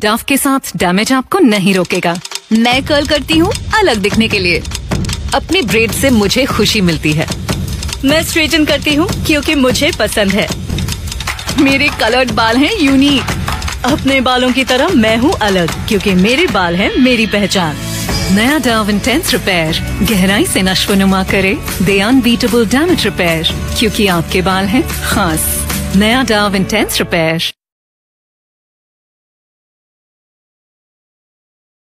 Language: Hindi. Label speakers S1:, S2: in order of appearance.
S1: डव के साथ डैमेज आपको नहीं रोकेगा।
S2: मैं कर्ल करती हूँ अलग दिखने के लिए।
S1: अपनी ब्रेड से मुझे खुशी मिलती है।
S2: मैं स्ट्रेटन करती हूँ क्योंकि मुझे पसंद है। मेरे कलर्ड बाल हैं यूनिक। अपने बालों की तरह मैं हूँ अलग क्योंकि मेरे बाल हैं मेरी पहचान।
S1: नया डव इंटेंस रिपेयर गहराई से नश्वनुमा करे दे अनबीटेबल डैमेज रिपेयर, क्योंकि आपके बाल हैं खास। नया डव इंटेंस रिपेयर।